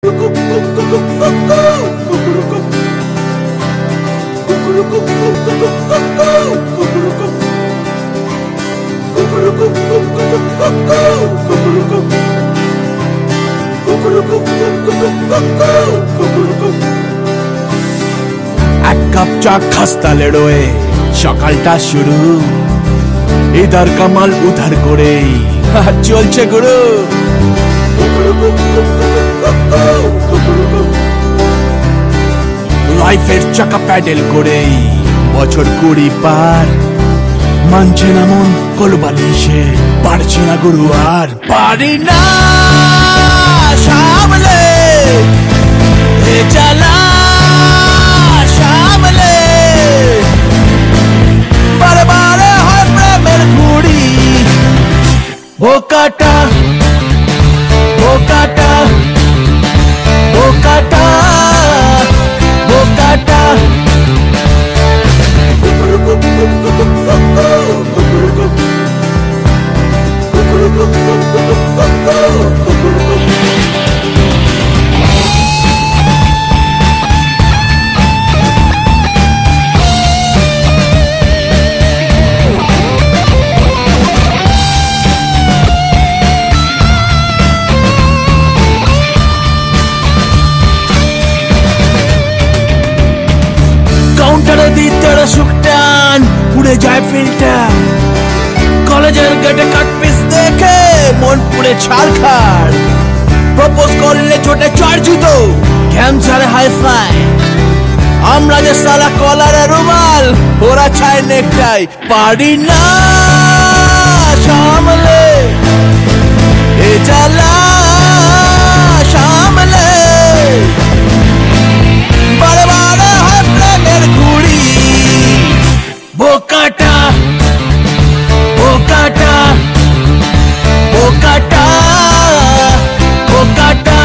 এক কাপ চা খাস্তা লেড়োয়ে সকালটা শুরু, ইধার কামাল উধার করেই চলছে গুরু। লাইফের চাকা প্যাডেল করেই বছর 20 পার, মানছে না মন কলবালিশে, পারছে না গুরু আর। পারি না সামলে এ জ্বালা, সামলে বারে বারে হয় প্রেমের ঘুড়ি। বোকাটা বোকাটা বোকাটা বোকাটা, কাউন্টারে দিতে সুখটান পুড়ে যায় ফিল্টার, কলেজের গেটে কাট পিস দেখে মন পুড়ে ছাড়খাড়। প্রপোজ করলে ছোটে চার জুতো ক্যান্সারে হাইফাই, আমরা যে সালা কলারে রুমাল ওরা ছায় নেকটাই। পারি না সামলে এ জ্বালা, সামলে বারে বারে হয় প্রেমের ঘুড়ি। বোকাটা বোকাটা বোকাটা বোকাটা,